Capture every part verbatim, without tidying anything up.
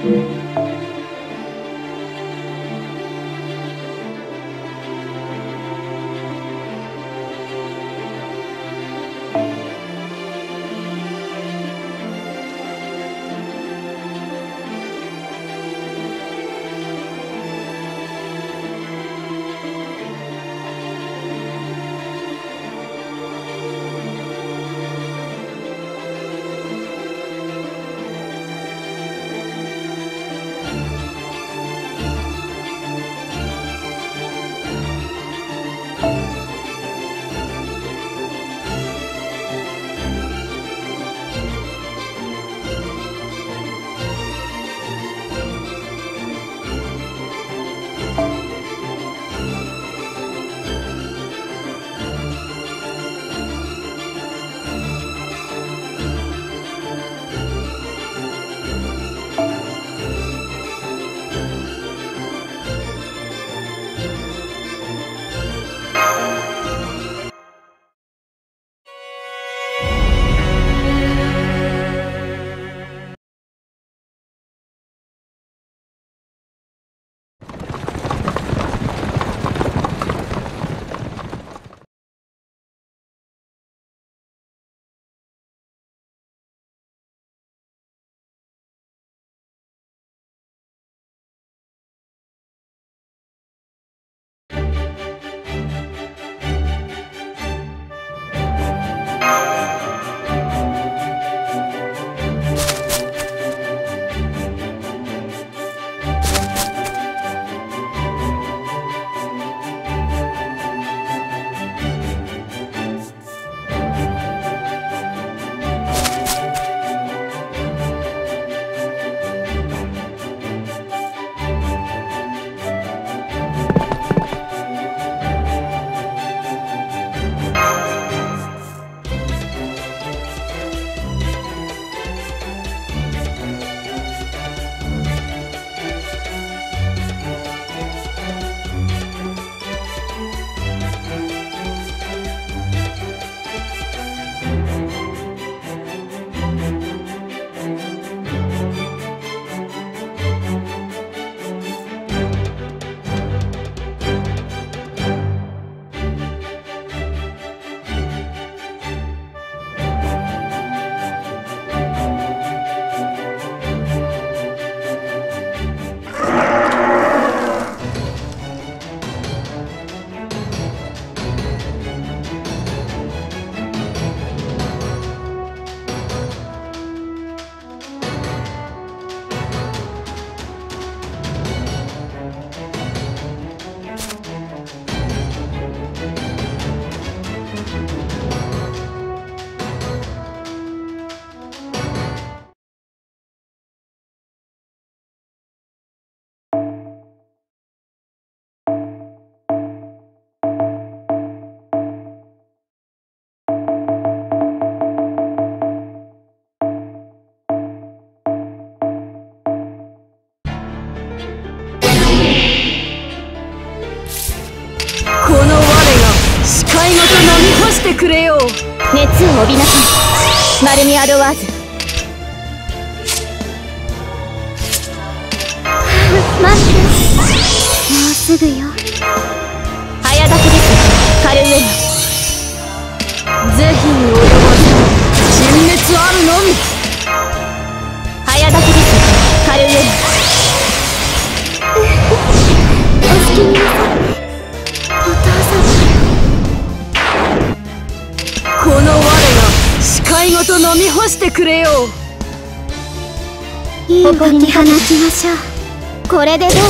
してくれよ。 熱を帯びなさい、マルミアドワーズ。待って、もうすぐよ。早炊きです、カルウェナ。 是非に及ばず人滅あるのみ。 早炊きです、カルウェナ。お好きになさい、お父様。 この我が視界ごと飲み干してくれよ。 いいおに放ちましょう。これでどう？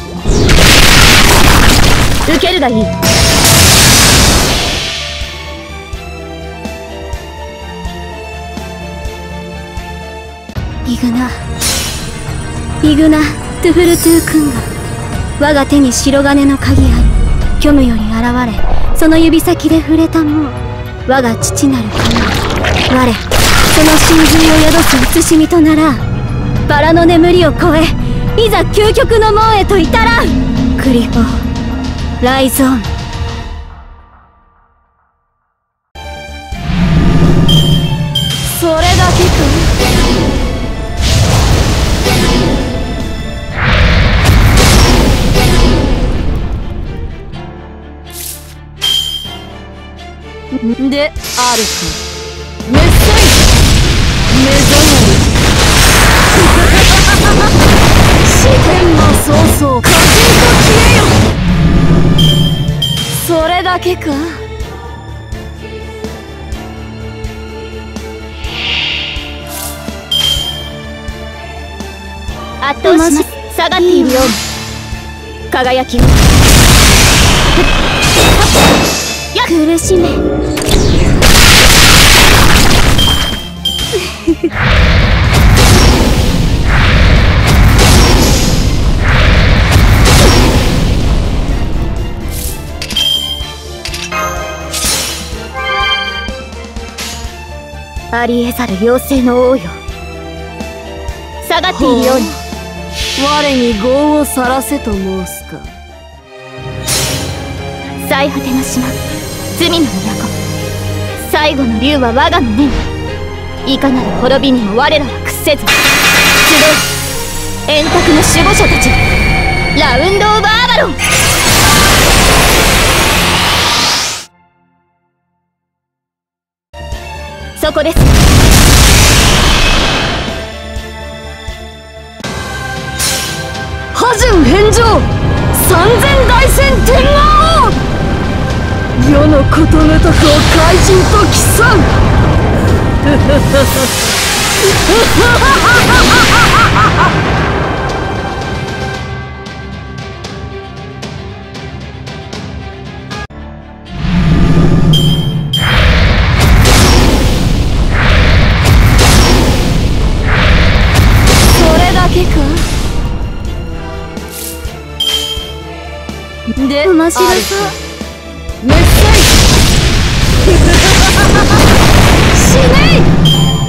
受けるがいい。イグナイグナ・トゥフルトゥー君が我が手に白金の鍵あり、虚無より現れ、その指先で触れたもう我が父なる神、我その神髄を宿す慈しみとならん。バラの眠りを超え、いざ究極の門へと至らん。クリフォー・ライゾーン。 それだけか。 であるか。メッサイ目覚まり四天魔早々火人と消えよ。それだけか。 圧倒します。下がっているように輝きを苦しめありえざる妖精の王よ、下がっているように我に業をさらせと申すか。 最果ての島、罪の都、最後の竜は我が胸に。いかなる滅びにも我らは屈せず集う円卓の守護者たち、ラウンド・オブ・アバロン。そこです。 破順返上、三千大戦天魔王。世のことのとくを怪人と競う。それだけか。で面白そう。 メッサイ死ねい。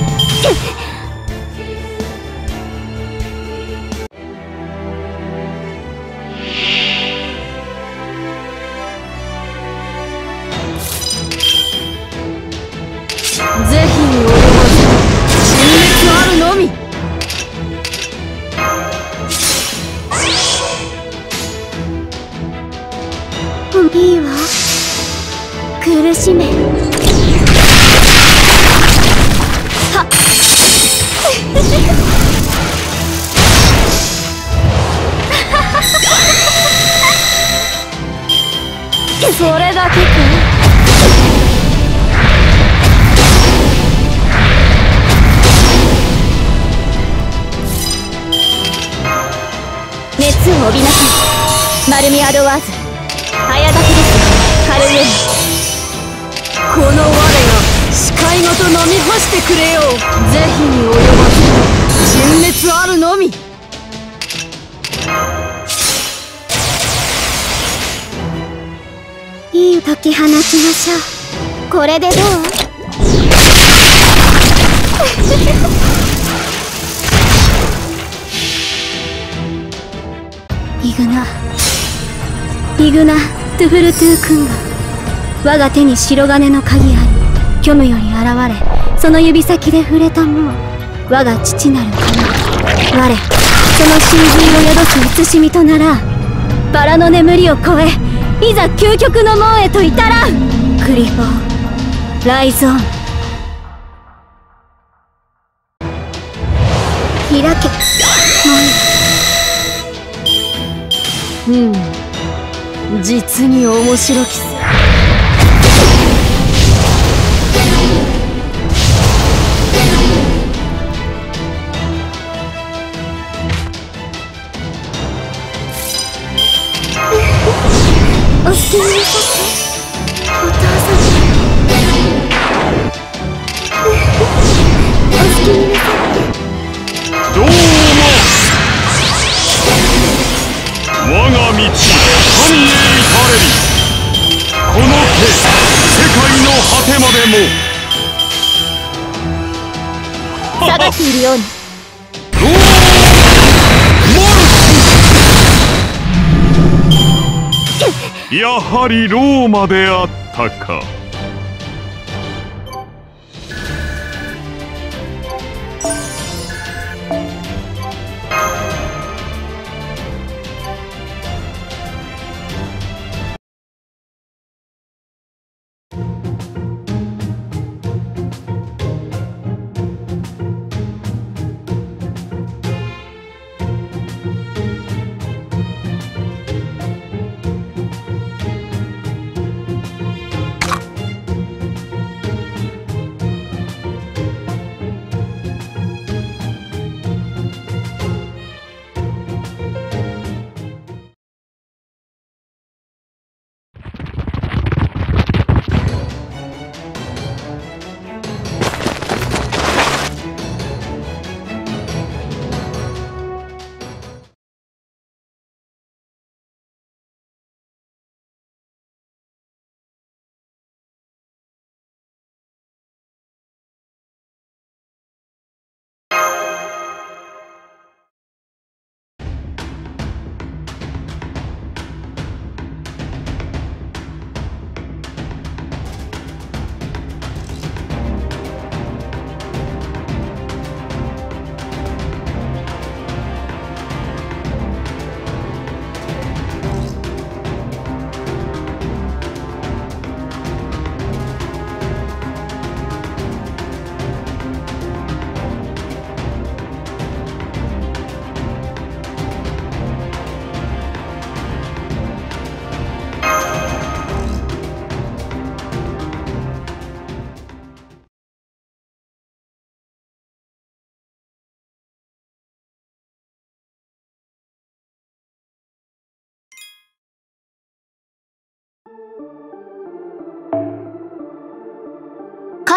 是非に及ばず陳滅あるのみ。 いいわ、苦しめ。はっそれだけか。 熱を帯びなさい、マルミアドワーズ。早書きです、カルウェン。 この我が視界ごと飲み干してくれよう。是非に及ばず陳滅あるのみ。 いい解き放ちましょう。これでどう？イグナイグナトゥフルトゥー君が我が手に白金の鍵あり、虚無より現れ、その指先で触れたもう我が父なる神。我その神髄を宿す慈しみとなら、バラの眠りを超え、いざ究極の門へと至らん。クリフォーライゾーン開け門。うん、実に面白きさ。 お好きになさって、お父様。お好きになさって。 どうも。我が道神へ至れり。この手世界の果てまでも。 下がっているように。 ローマルやはりローマであったか。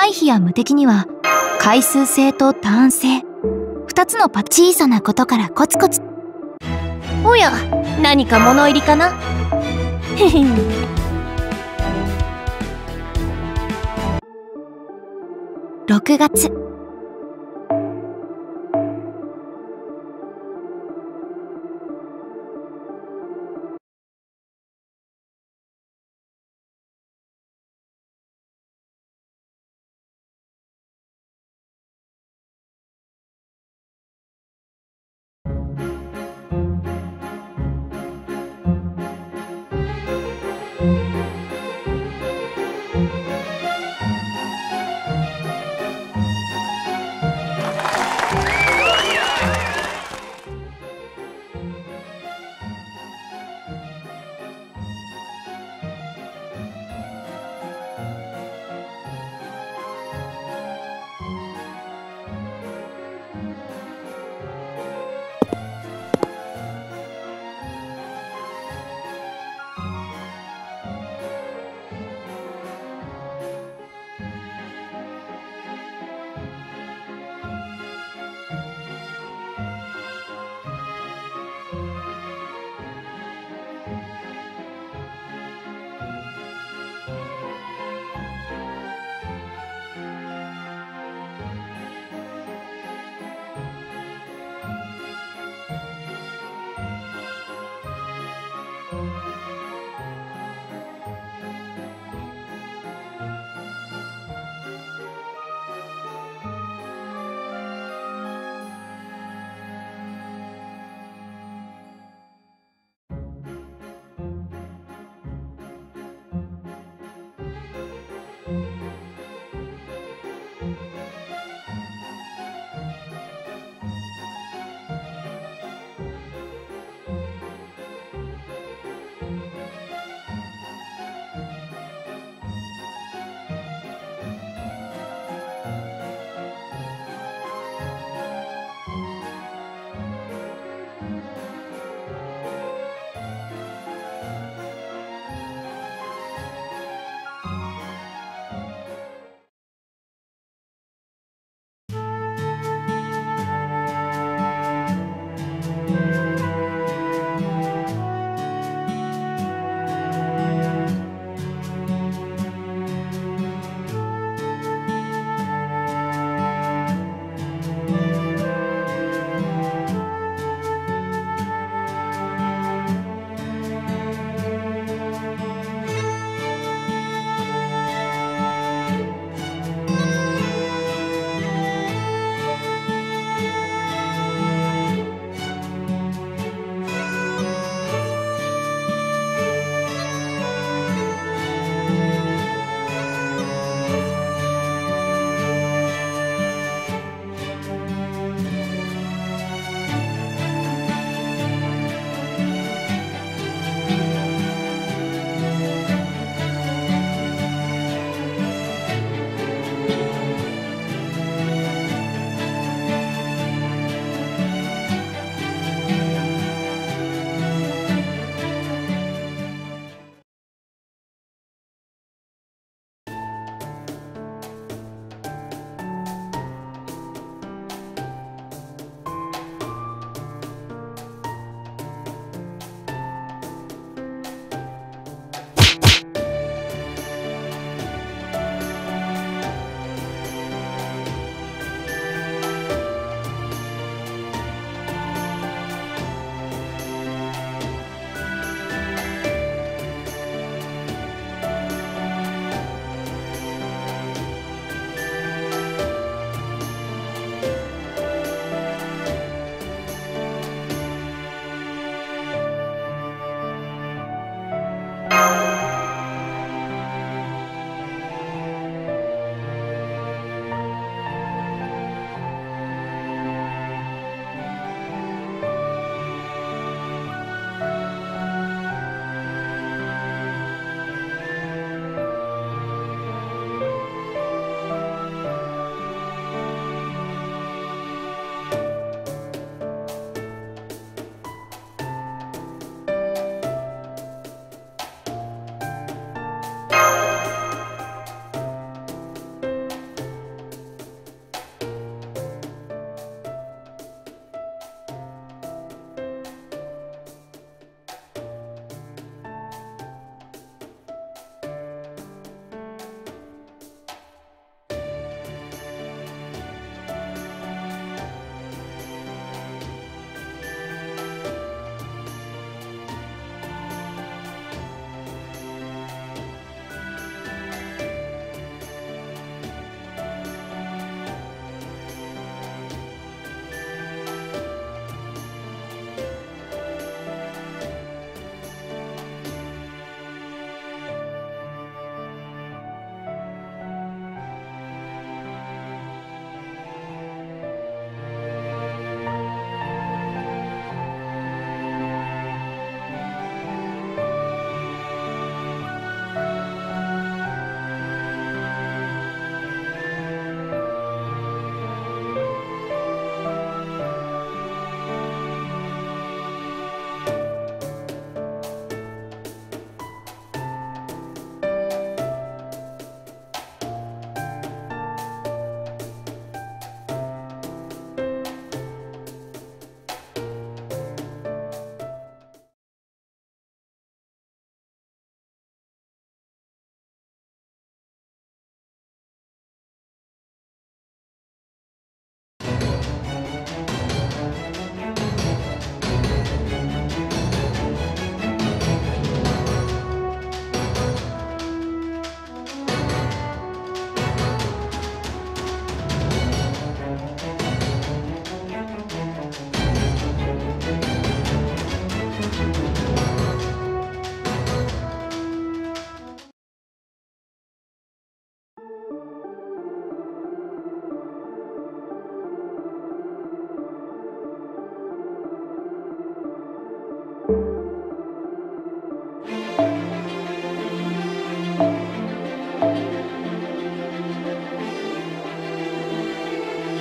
回避や無敵には回数制とターン制、ふたつのパ小さなことからコツコツ。おや、何か物入りかな。へへろくがつ。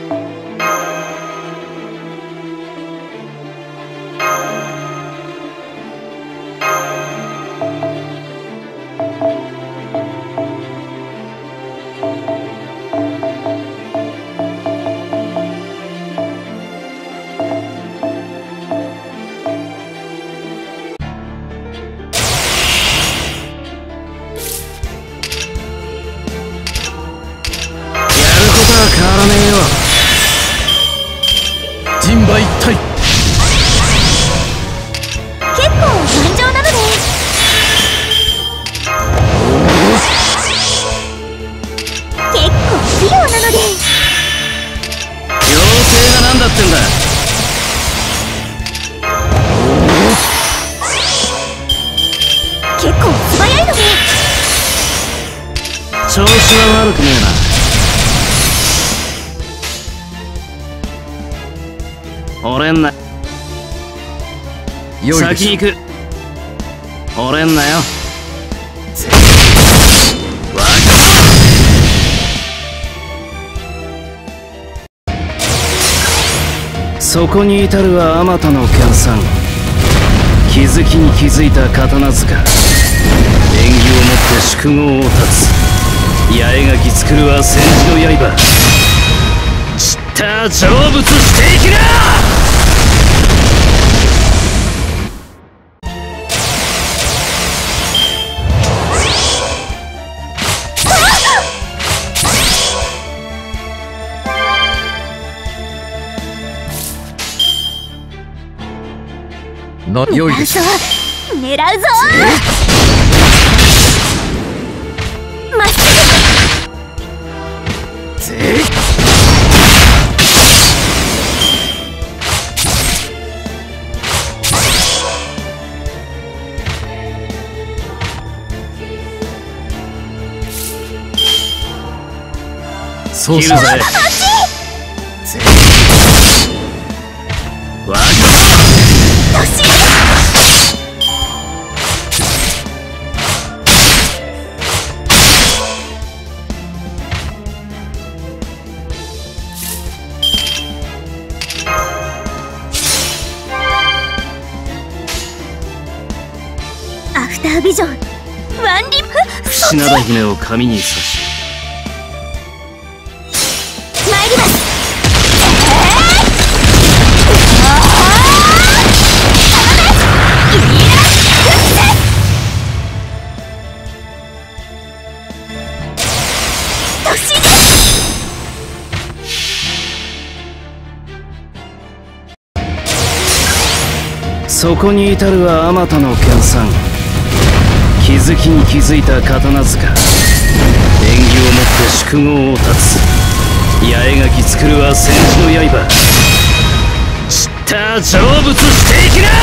変わらねえよ。人馬一体。 結構頑丈なので。結構器用なので。 妖精がなんだってんだ。 結構素早いので。 調子は悪くねえな。折れんな。先に行く。折れんなよ。わかった。そこに至るはあまたの研鑽。気づきに気づいた刀塚。縁起をもって宿業を断つ。八重垣作るは千字の刃。散った成仏していきな。 な、良いでしょう。狙うぞ。まっすぐ。ぜい。 そうしようぜ。わかった。 アフタービジョンワンリップ。 品田姫を紙に刺し参ります。 そこに至るはあまたの研鑽。気づきに気づいた刀塚。縁起をもって宿業を断つ。八重垣作るは千字の刃。散った成仏していきな。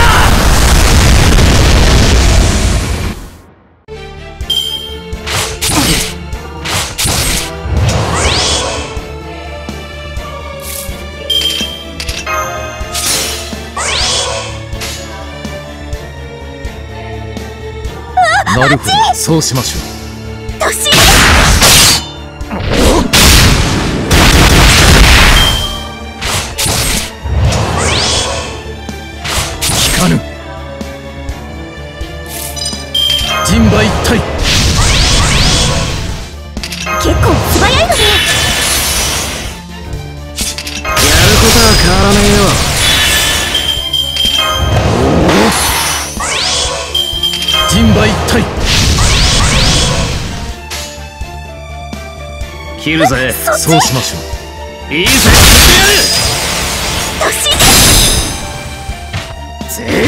なるほど、そうしましょう。 年聞かぬ。人馬一体。 結構素早いので。 やることは変わらねえよ。 人馬一体。 切るぜ。 そうしましょう。 いいぜ。 ぜい。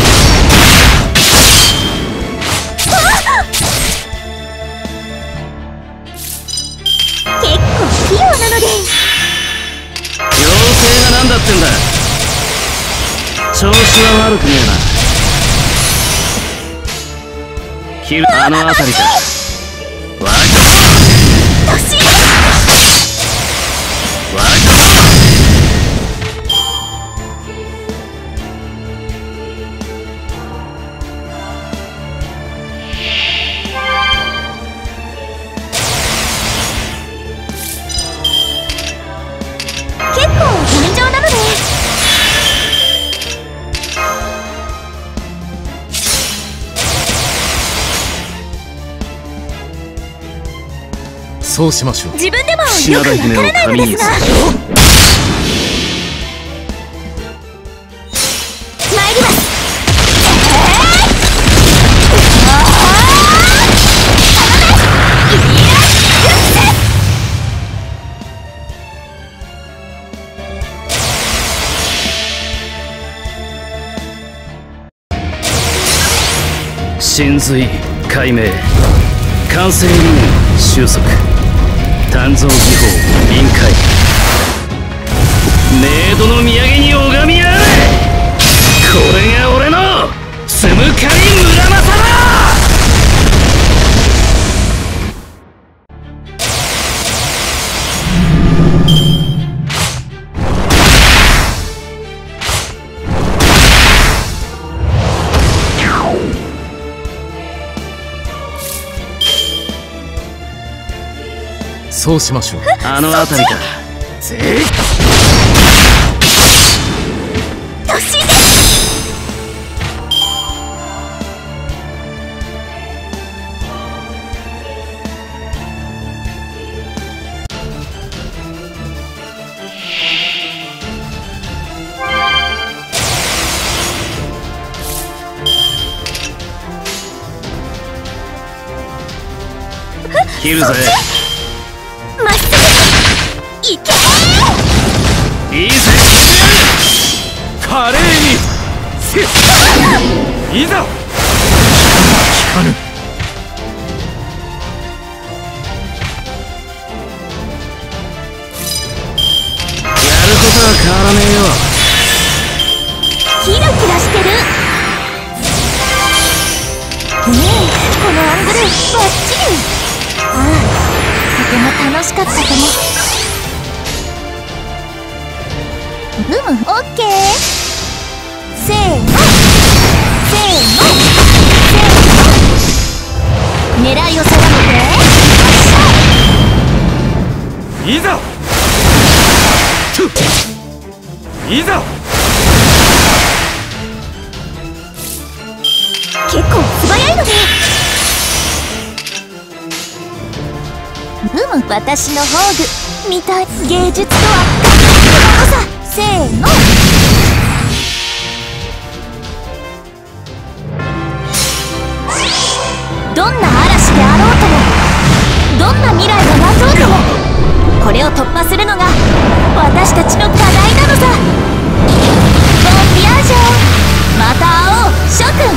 結構器用なので。 妖精がなんだってんだ。調子は悪くねえな。切る。あの辺りか。わかった。わかった。 そうしましょう。 自分でもよくわからないのですが。参ります。 神髄解明、完成理念収束、鍛造技法臨界、冥土の土産に拝み合え。これが俺のつむかり村正だ。 そうしましょう。 あの辺りか。 ぜい突進です。 切るぜ。 まっすぐいけー。 いいぜ。 華麗にせいざ。効かぬ。 やることは変わらねえよ。 キラキラしてる。うん、このアングルバッチリ。ああ、とても楽しかったかも。うむ、オッケー。せーのせーのせーの。狙いを定めていざ。いざ。 結構素早いのね。うむ、私の宝具見たい。芸術とはこのさ。せーの。どんな嵐であろうとも、どんな未来が待とうとも、これを突破するのが私たちの課題なのさ。ボンビアージョ、また会おう諸君。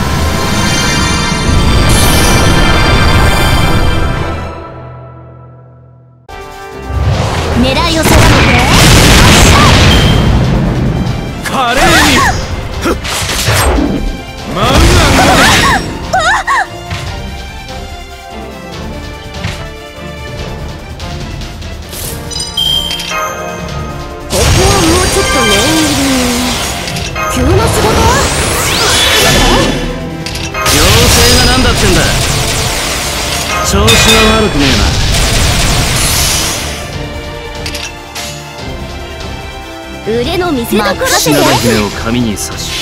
狙いを定めて華麗にマウナン。 ここはもうちょっと念入りに。急な仕事？ 妖精がなんだってんだ。調子は悪くねえな。 腕の見せ所せて。 品田姫を髪に刺し、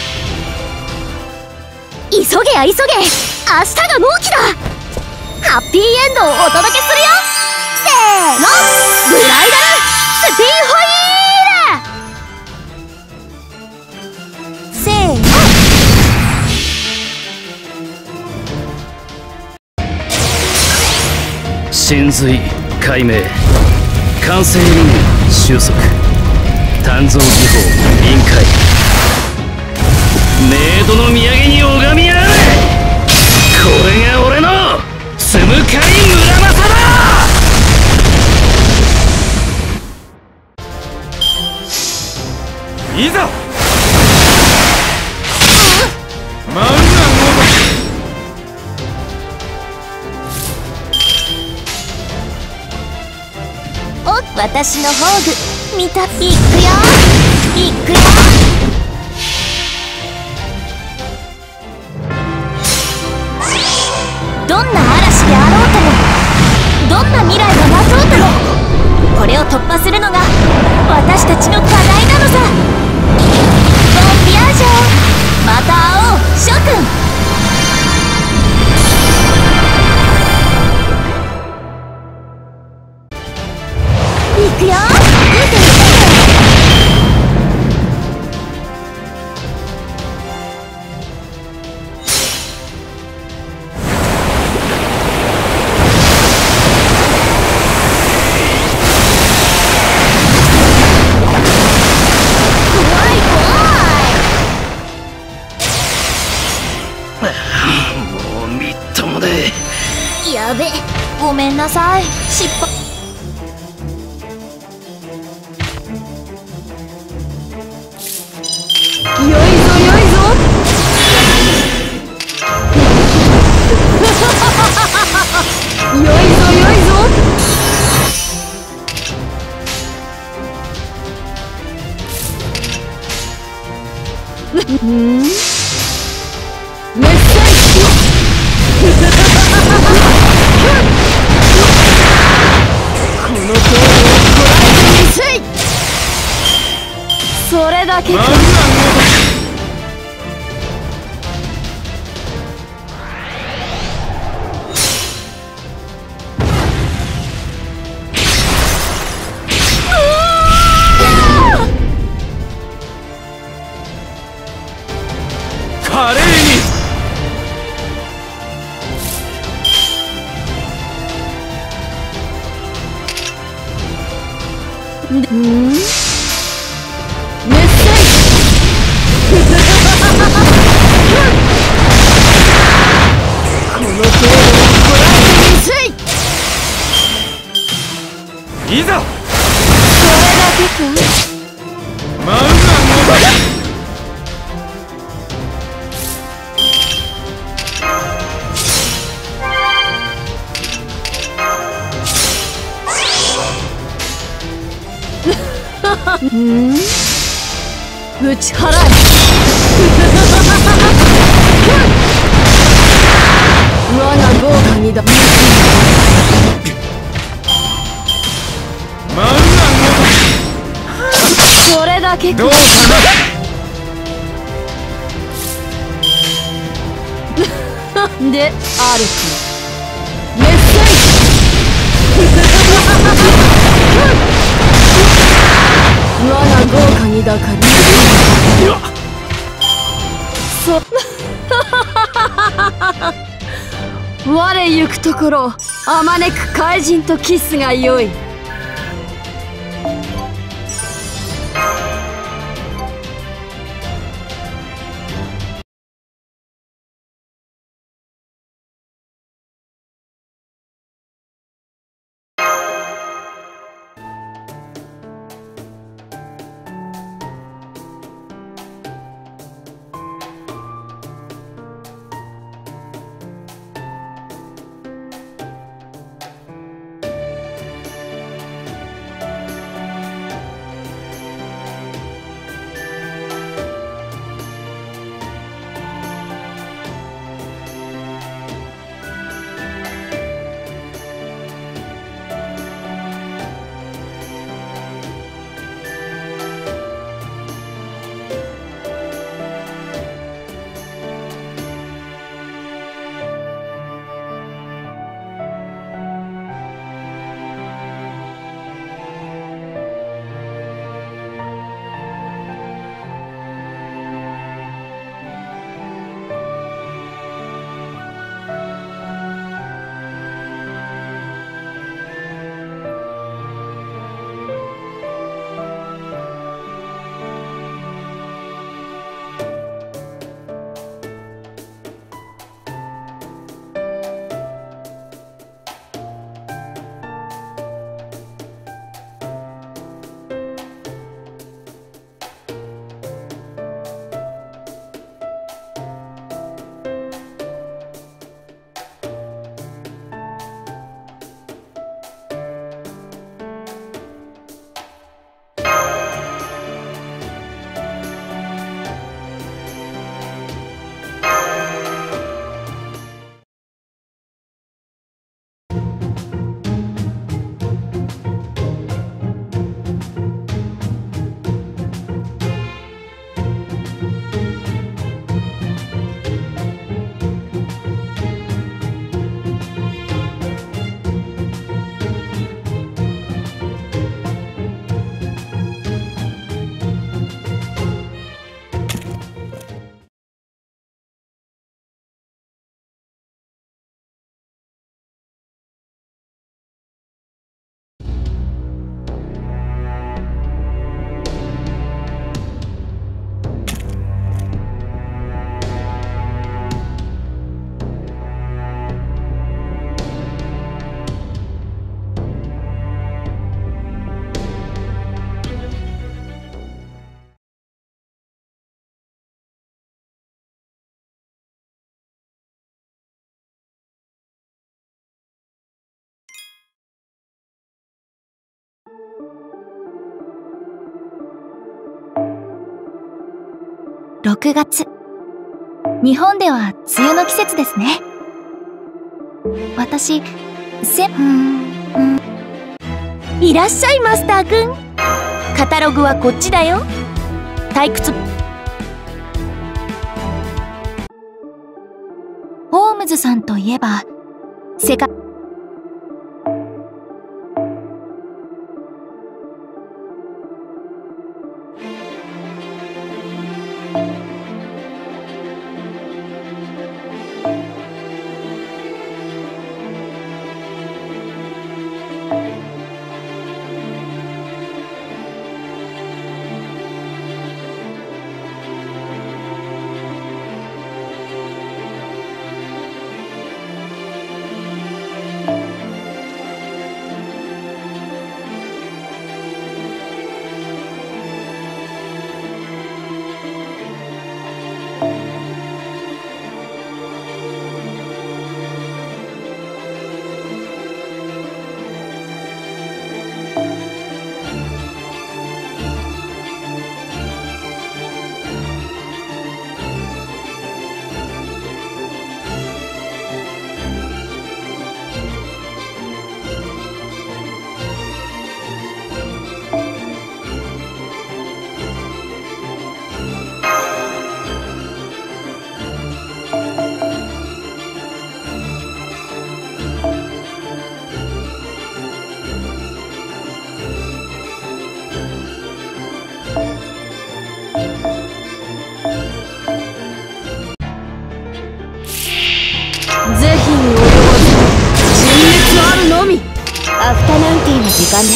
急げや急げ、明日が納期だ。ハッピーエンドをお届けするよ。せーの、ブライダルスピンホイール。せーの。 神髄解明、完成理念収束、鍛造技法臨界、冥土の土産に拝み合え。これが俺のつむかり村正だ。 いざ。マウナンお、私の宝具見た。いくよいくよ。どんな嵐であろうとも、どんな未来が待とうとも、これを突破するのが私たちの課題なのさ。ボンビアージョ、また会おう諸君。 ごめんなさい、失敗。 よいぞよいぞよいぞよいぞうんメッセージこの通りを捉えてみせい。それだけか。 華麗に。 うんメッセージこの程度をこらえてみせい。 いざ。 それだけか。 マウナうん打ち払え。我が豪華にだ。 マウそれだけか。 どうかであるか。メッセージ我が豪華にだからそ我行くところあまねく怪人とキスがよい。 ろくがつ。日本では梅雨の季節ですね。私、せ、うーん、いらっしゃいマスターくん。カタログはこっちだよ。退屈。ホームズさんといえば、世界、 アフタヌーンティーの時間です。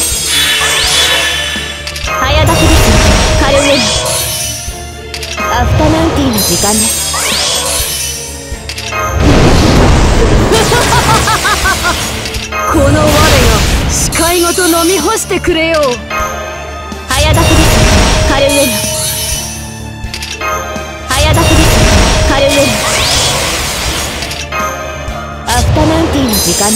早炊きですよ、カルウェイ。アフタヌーンティーの時間です。 この我が視界ごと飲み干してくれよ。 早炊きですよ、カルウェイ。早炊きですよ、カルウェイ。アフタヌーンティーの時間です。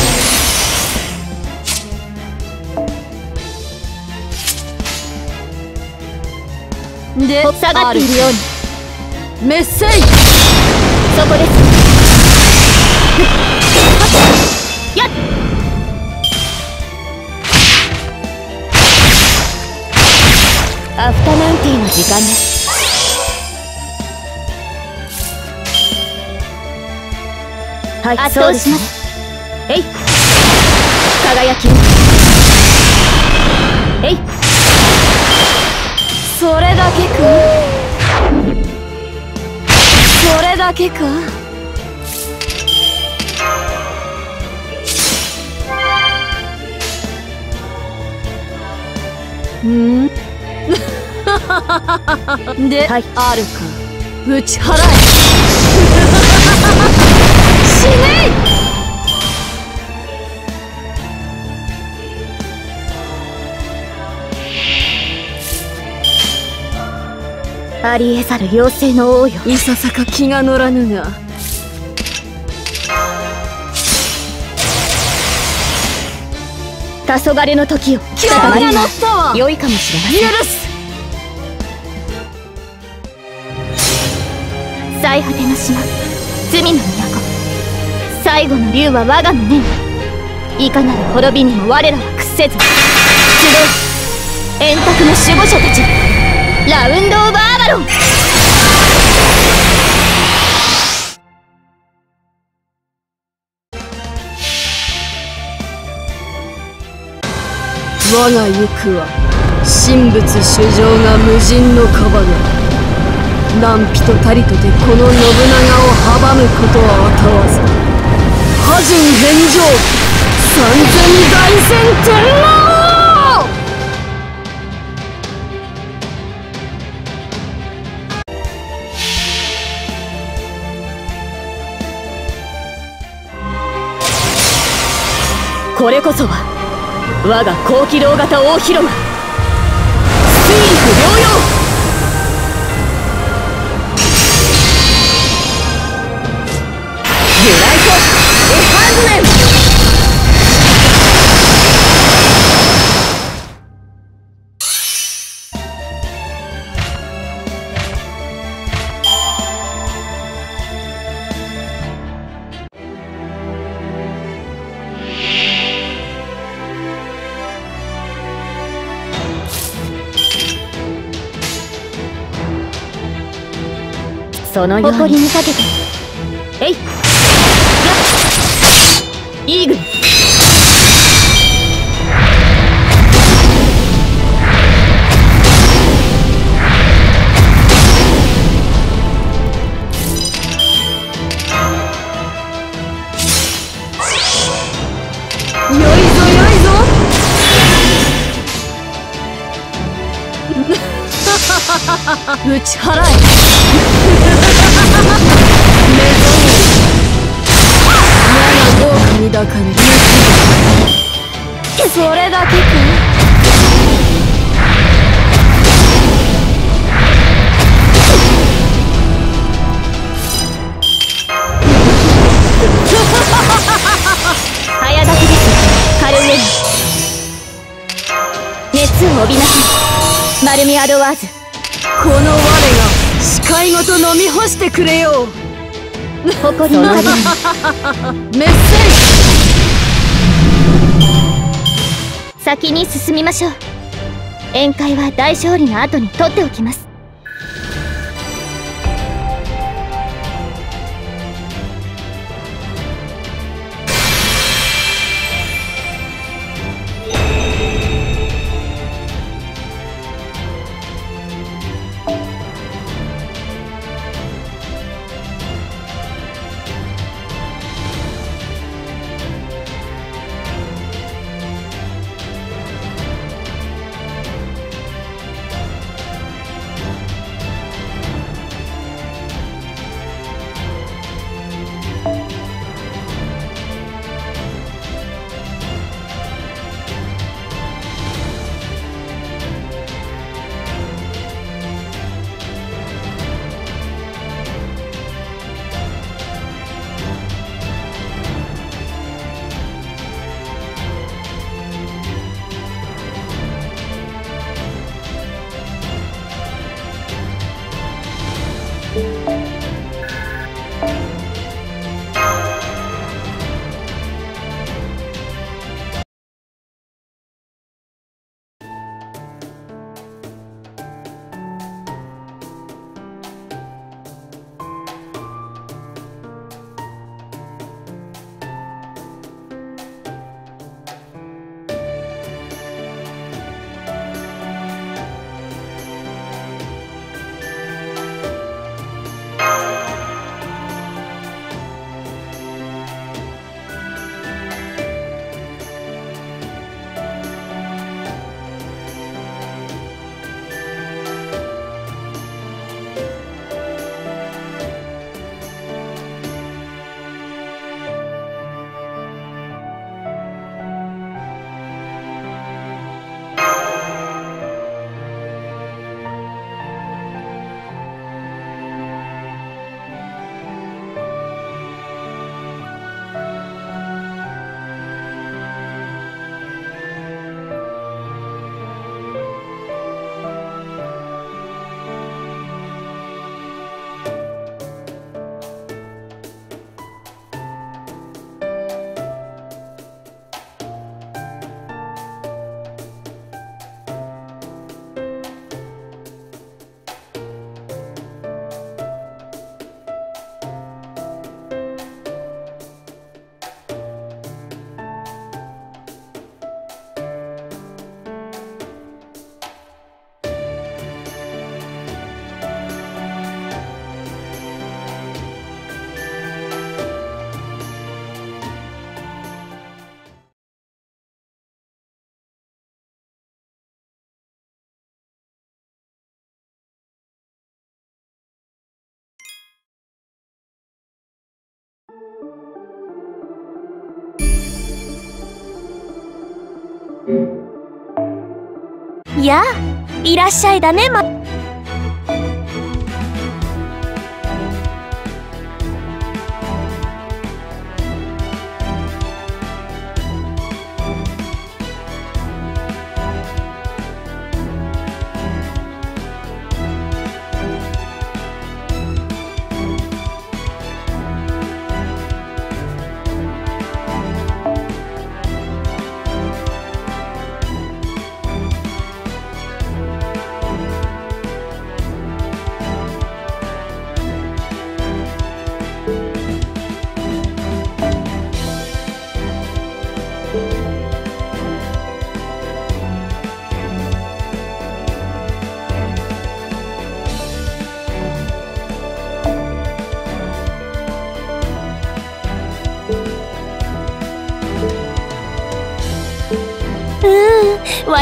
で、 下がっているように。 メッセイ。 そこです。やっ。アフタヌーンティーの時間です。はい、圧倒します。えい。輝き。えい。 それだけか。それだけか。んで、はい、あるか。打ち払え。死ねい。 ありえざる妖精の王よ。 いささか気が乗らぬが。 黄昏の時を気が乗ったわ。 良いかもしれません。 許す。 最果ての島、罪の都。最後の竜は我が胸に。いかなる滅びにも我らは屈せず。集う円卓の守護者たち、ラウンド・オブ・アバロン。 我が行くは神仏主情が無尽のカバナ。何人たりとてこの信長を阻むことはあたわず。破人返上、三千大戦天王。 これこそは我が高機動型大広間、水陸両用。ユナイト・エハーズメン。 そのように誇りにかけて。えいやっイーグル。 よいぞよいぞ打ち払え目覚め矢が豪華に抱かれるそれだけか。早炊きです。カルウェル熱を帯びなさい。マルミアドワーズ。 この我が視界ごと飲み干してくれよう。 誇りにかけてメッセージ。 先に進みましょう。宴会は大勝利の後に取っておきます。 やあ、いらっしゃいだね、ま。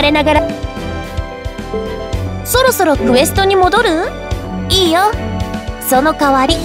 我ながら。そろそろクエストに戻る？いいよ、その代わり。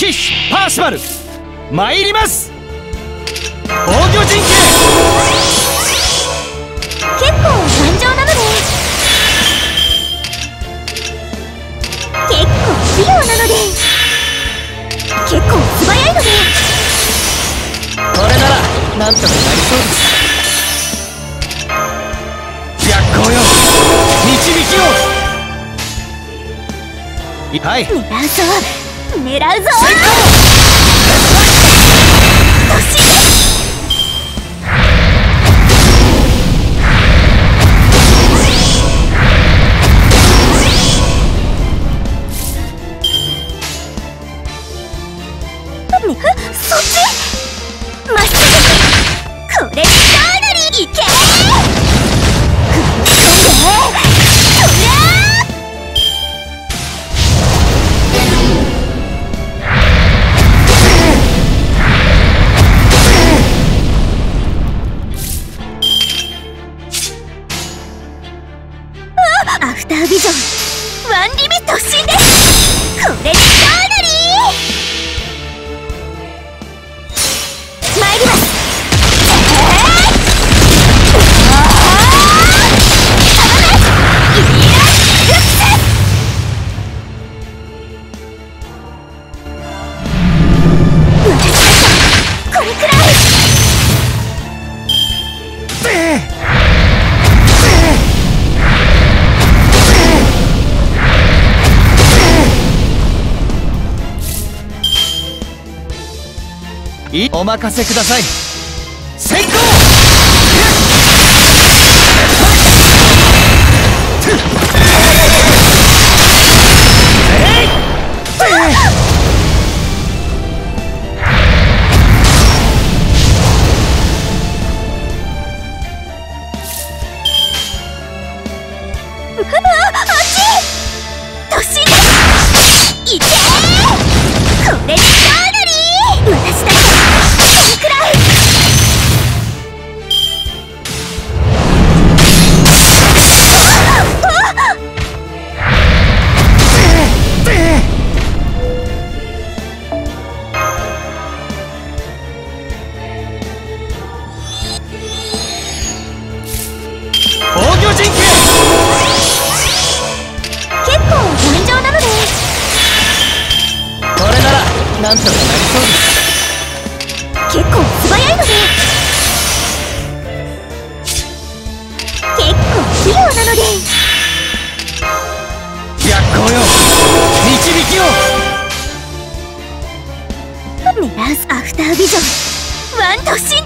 騎士パーシバル参ります。防御陣形結構頑丈なので、結構器用なので、結構素早いので、 これならなんとかなりそうです。逆行よ、導きを。はい、 狙うぞ狙うぞ。 先行突進です。ね、そっちまっすぐ。これでかなりいけー。踏み込んでそりゃー。アフタービジョンワンリミ突進です。これでかなり参ります。これくらい。 いお任せください。先行。防御陣形結構頑丈なので、 これならなんとかなりそうです。 結構素早いので、結構器用なので、 逆行よ、導きを。 狙うアフタービジョンワン突進です。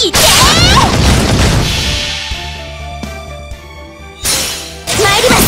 いけー。参ります。